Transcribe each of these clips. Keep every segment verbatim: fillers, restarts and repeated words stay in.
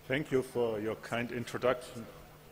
Thank you for your kind introduction.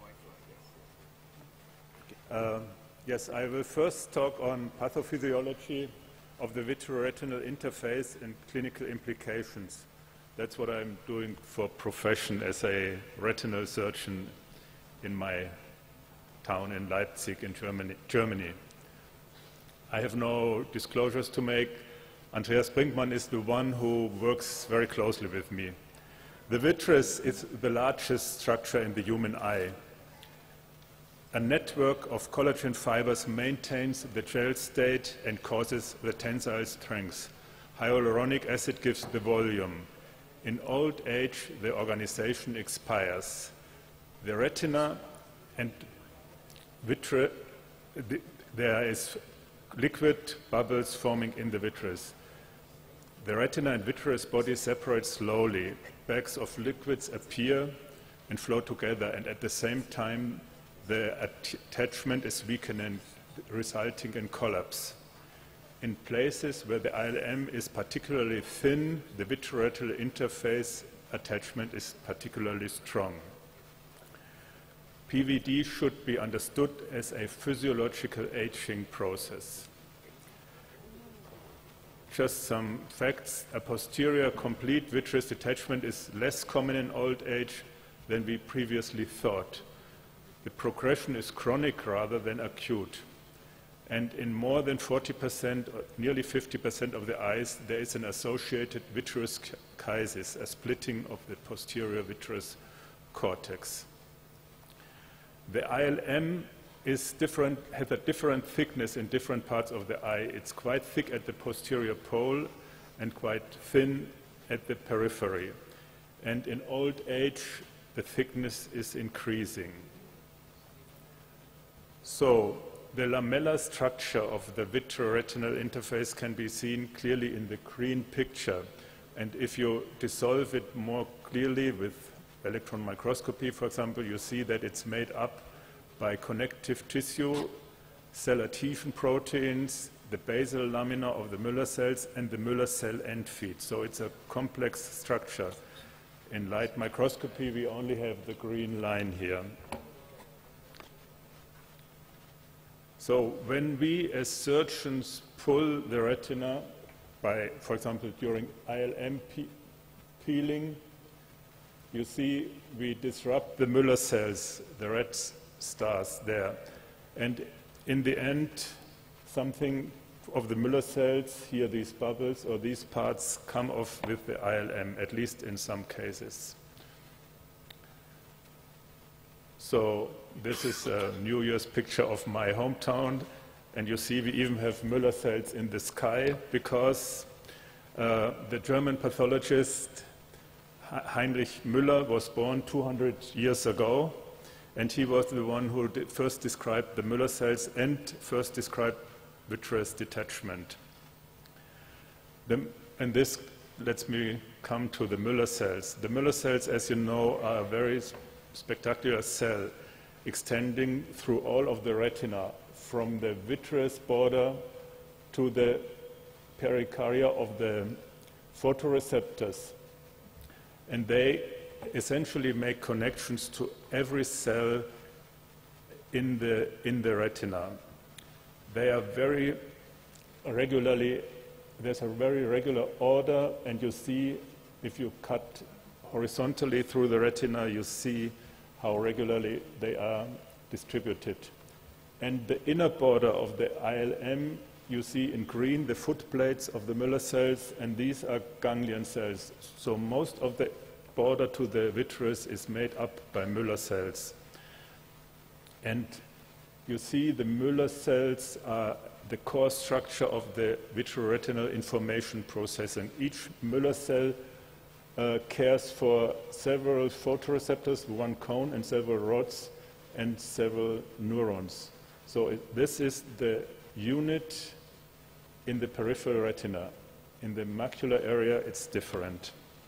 Uh, yes, I will first talk on pathophysiology of the vitreoretinal interface and clinical implications. That's what I'm doing for profession as a retinal surgeon in my town in Leipzig in Germany. Germany. I have no disclosures to make. Andreas Brinkmann is the one who works very closely with me. The vitreous is the largest structure in the human eye. A network of collagen fibers maintains the gel state and causes the tensile strength. Hyaluronic acid gives the volume. In old age, the organization expires. The retina and vitreous, the, there is liquid bubbles forming in the vitreous. The retina and vitreous body separate slowly. Bags of liquids appear and flow together, and at the same time, the attachment is weakened, resulting in collapse. In places where the I L M is particularly thin, the vitreoretinal interface attachment is particularly strong. P V D should be understood as a physiological aging process. Just some facts. A posterior complete vitreous detachment is less common in old age than we previously thought. The progression is chronic rather than acute. And in more than forty percent, nearly fifty percent of the eyes, there is an associated vitreous chysis, a splitting of the posterior vitreous cortex. The I L M is different, has a different thickness in different parts of the eye. It's quite thick at the posterior pole and quite thin at the periphery. And in old age, the thickness is increasing. So the lamellar structure of the vitreoretinal interface can be seen clearly in the green picture. And if you dissolve it more clearly with electron microscopy, for example, you see that it's made up by connective tissue, cell adhesion proteins, the basal lamina of the Müller cells, and the Müller cell end feet. So it's a complex structure. In light microscopy, we only have the green line here. So when we as surgeons pull the retina by, for example, during I L M pe peeling, you see we disrupt the Müller cells, the red stars there. And in the end, something of the Müller cells, here these bubbles or these parts, come off with the I L M, at least in some cases. So this is a New Year's picture of my hometown, and you see we even have Müller cells in the sky because uh, the German pathologist Heinrich Müller was born two hundred years ago, and he was the one who did first described the Müller cells and first described vitreous detachment. The, and this lets me come to the Müller cells. The Müller cells, as you know, are a very spectacular cell extending through all of the retina, from the vitreous border to the pericardia of the photoreceptors. And they essentially make connections to every cell in the, in the retina. They are very regularly, there's a very regular order, and you see, if you cut horizontally through the retina, you see how regularly they are distributed. And the inner border of the I L M, you see in green the footplates of the Müller cells, and these are ganglion cells. So most of the border to the vitreous is made up by Müller cells. And you see the Müller cells are the core structure of the vitreoretinal information processing. Each Müller cell uh, cares for several photoreceptors, one cone and several rods and several neurons. So it, this is the unit in the peripheral retina. In the macular area, it's different.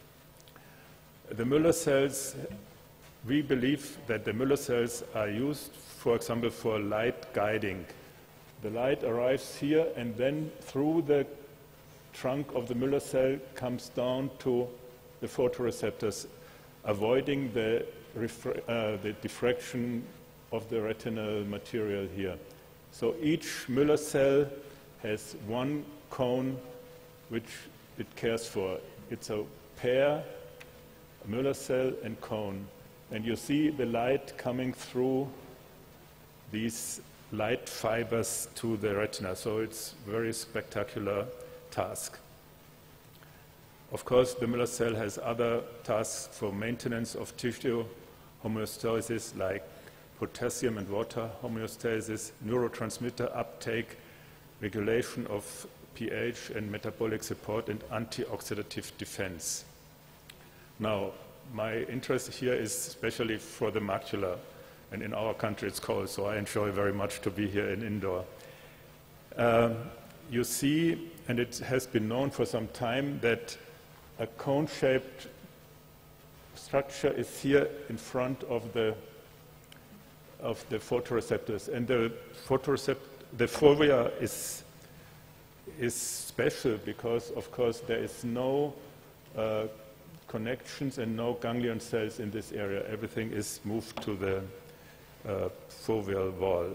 The Müller cells, we believe that the Müller cells are used, for example, for light guiding. The light arrives here and then through the trunk of the Müller cell comes down to the photoreceptors. avoiding the, uh, the diffraction of the retinal material here. So each Müller cell has one cone which it cares for. It's a pair, a Müller cell and cone. And you see the light coming through these light fibers to the retina. So it's a very spectacular task. Of course, the Müller cell has other tasks for maintenance of tissue homeostasis, like potassium and water homeostasis, neurotransmitter uptake, regulation of pH and metabolic support, and antioxidative defense. Now, my interest here is especially for the macula, and in our country it's cold, so I enjoy very much to be here in Indore. Um, you see, and it has been known for some time, that a cone-shaped structure is here in front of the of the photoreceptors, and the photoreceptor, the fovea is is special because, of course, there is no uh, connections and no ganglion cells in this area. Everything is moved to the uh, foveal wall.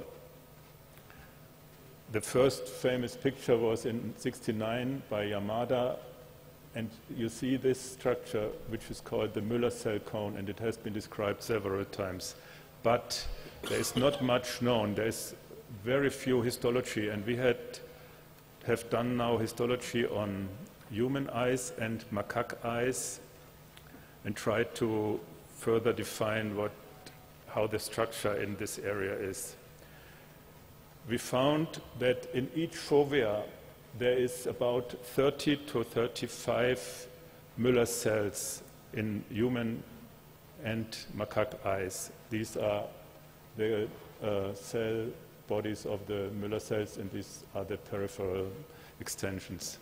The first famous picture was in sixty-nine by Yamada, and you see this structure, which is called the Müller cell cone, and it has been described several times. But there is not much known. There is very few histology, and we had have done now histology on human eyes and macaque eyes and tried to further define what, how the structure in this area is. We found that in each fovea there is about thirty to thirty-five Müller cells in human and macaque eyes. These are the uh, cell bodies of the Müller cells, and these are the peripheral extensions.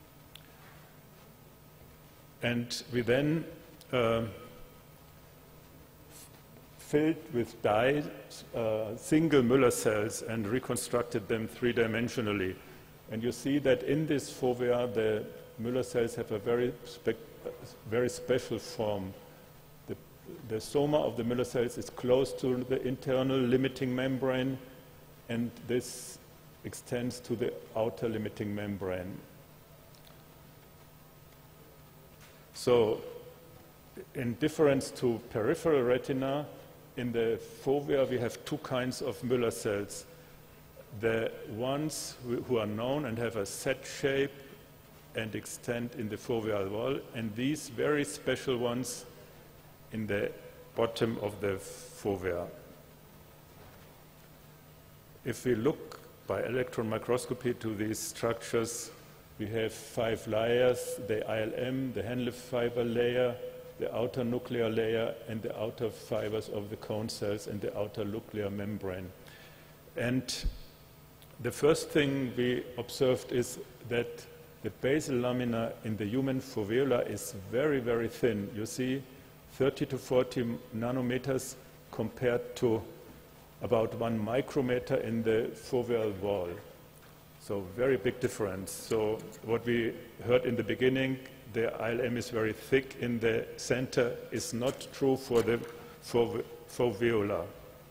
And we then uh, filled with dye uh, single Müller cells and reconstructed them three-dimensionally. And you see that in this fovea, the Müller cells have a very, spe very special form. The, the soma of the Müller cells is close to the internal limiting membrane, and this extends to the outer limiting membrane. So, in difference to peripheral retina, in the fovea we have two kinds of Müller cells. The ones who are known and have a set shape and extend in the foveal wall, and these very special ones in the bottom of the fovea. If we look by electron microscopy to these structures, we have five layers: the I L M, the Henle fiber layer, the outer nuclear layer, and the outer fibers of the cone cells and the outer nuclear membrane. And the first thing we observed is that the basal lamina in the human fovea is very, very thin. You see thirty to forty nanometers compared to about one micrometer in the foveal wall. So very big difference. So what we heard in the beginning, the I L M is very thick in the center, is not true for the fove foveola.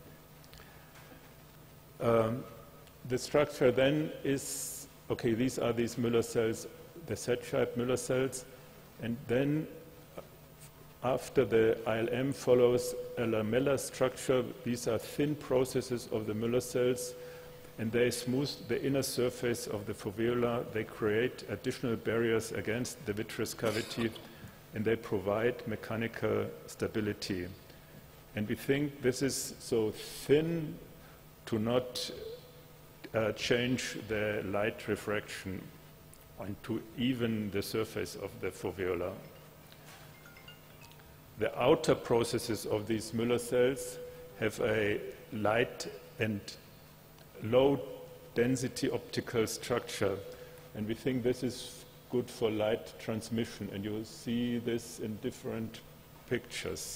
Um, the structure then is, okay, these are these Müller cells, the set-shaped Müller cells, and then after the I L M follows a lamellar structure. These are thin processes of the Müller cells, and they smooth the inner surface of the foveola. They create additional barriers against the vitreous cavity, and they provide mechanical stability. And we think this is so thin to not uh, change the light refraction and to even the surface of the foveola. The outer processes of these Müller cells have a light and low density optical structure, and we think this is good for light transmission, and you will see this in different pictures.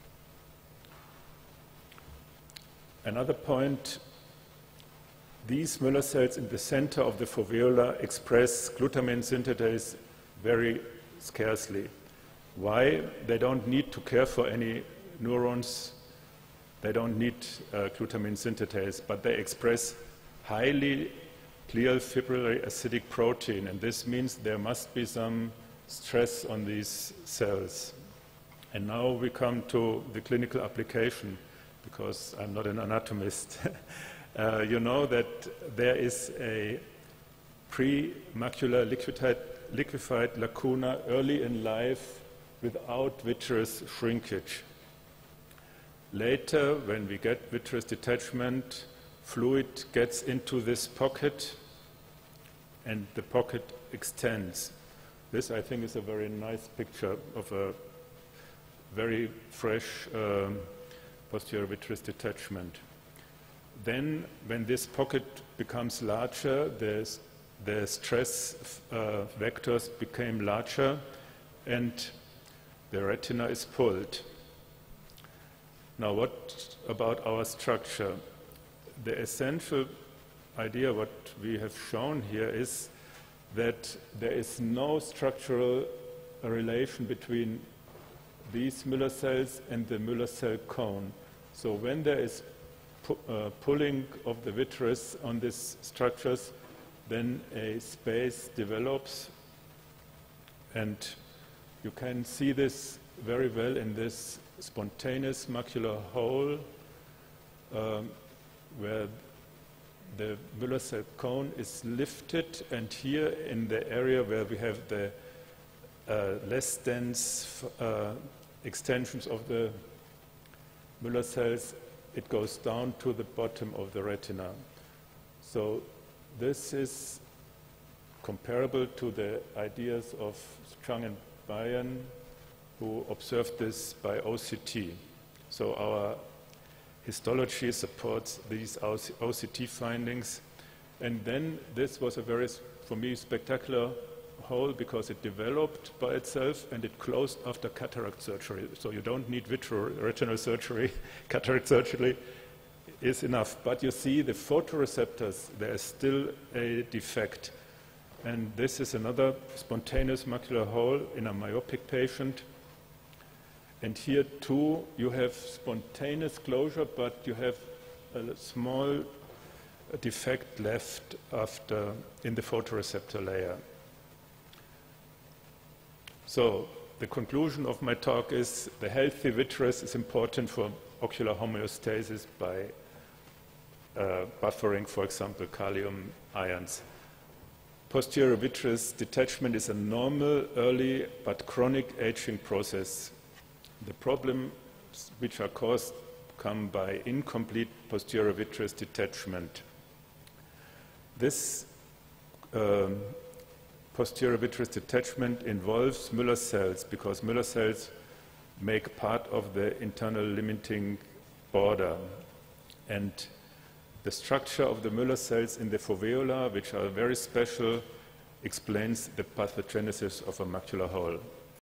Another point, these Müller cells in the center of the foveola express glutamine synthetase very scarcely. Why? They don't need to care for any neurons. They don't need uh, glutamine synthetase, but they express highly glial fibrillary acidic protein, and this means there must be some stress on these cells. And now we come to the clinical application, because I'm not an anatomist. uh, you know that there is a pre-macular liquefied, liquefied lacuna early in life without vitreous shrinkage. Later, when we get vitreous detachment, fluid gets into this pocket and the pocket extends. This, I think, is a very nice picture of a very fresh um, posterior vitreous detachment. Then, when this pocket becomes larger, the, the stress uh, vectors became larger and the retina is pulled. Now, what about our structure? The essential idea, what we have shown here, is that there is no structural relation between these Müller cells and the Müller cell cone. So when there is pu uh, pulling of the vitreous on these structures, then a space develops, and you can see this very well in this spontaneous macular hole um, where the Müller cell cone is lifted, and here in the area where we have the uh, less dense uh, extensions of the Müller cells, it goes down to the bottom of the retina. So this is comparable to the ideas of Chang and Bayan, who observed this by O C T. So our histology supports these O C T findings. And then this was a very, for me, spectacular hole because it developed by itself and it closed after cataract surgery. So you don't need vitreoretinal surgery. Cataract surgery is enough. But you see the photoreceptors, there is still a defect. And this is another spontaneous macular hole in a myopic patient. And here too, you have spontaneous closure, but you have a small defect left after in the photoreceptor layer. So the conclusion of my talk is the healthy vitreous is important for ocular homeostasis by uh, buffering, for example, kalium ions. Posterior vitreous detachment is a normal, early, but chronic aging process. The problems which are caused come by incomplete posterior vitreous detachment. This um, posterior vitreous detachment involves Müller cells because Müller cells make part of the internal limiting border. And the structure of the Müller cells in the foveola, which are very special, explains the pathogenesis of a macular hole.